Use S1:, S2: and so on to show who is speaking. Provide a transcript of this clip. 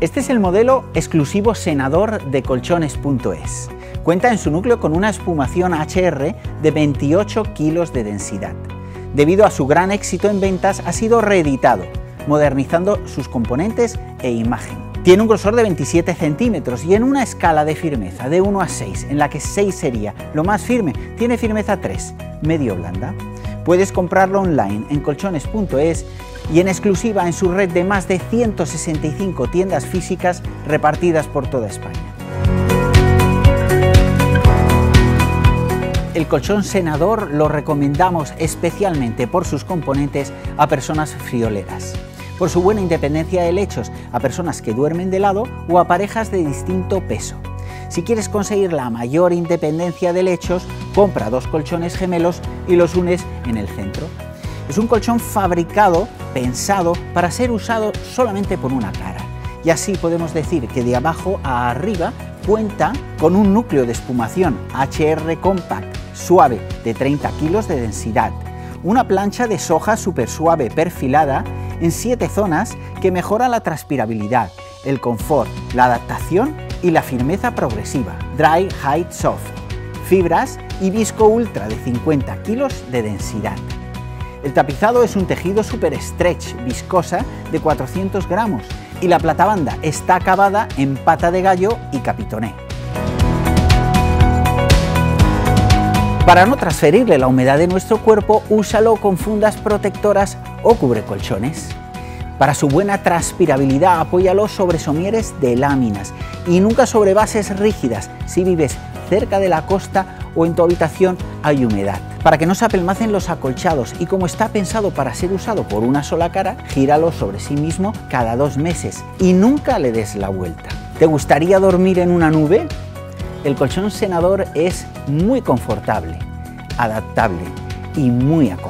S1: Este es el modelo exclusivo Senador de Colchones.es. Cuenta en su núcleo con una espumación HR de 28 kilos de densidad. Debido a su gran éxito en ventas, ha sido reeditado, modernizando sus componentes e imagen. Tiene un grosor de 27 centímetros y en una escala de firmeza de 1 a 6, en la que 6 sería lo más firme, tiene firmeza 3, medio blanda. Puedes comprarlo online en Colchones.es y en exclusiva en su red de más de 165 tiendas físicas repartidas por toda España. El colchón Senador lo recomendamos especialmente por sus componentes a personas frioleras, por su buena independencia de lechos a personas que duermen de lado o a parejas de distinto peso. Si quieres conseguir la mayor independencia de lechos, compra 2 colchones gemelos y los unes en el centro. Es un colchón pensado para ser usado solamente por una cara. Y así podemos decir que de abajo a arriba cuenta con un núcleo de espumación HR Compact suave de 30 kilos de densidad, una plancha de soja súper suave perfilada en 7 zonas que mejora la transpirabilidad, el confort, la adaptación y la firmeza progresiva, Dry Height Soft, fibras y visco ultra de 50 kilos de densidad. El tapizado es un tejido super stretch viscosa de 400 gramos y la platabanda está acabada en pata de gallo y capitoné. Para no transferirle la humedad de nuestro cuerpo, úsalo con fundas protectoras o cubrecolchones. Para su buena transpirabilidad, apóyalo sobre somieres de láminas y nunca sobre bases rígidas si vives cerca de la costa o en tu habitación hay humedad. Para que no se apelmacen los acolchados y como está pensado para ser usado por una sola cara, gíralo sobre sí mismo cada 2 meses y nunca le des la vuelta. ¿Te gustaría dormir en una nube? El colchón Senador es muy confortable, adaptable y muy acogedor.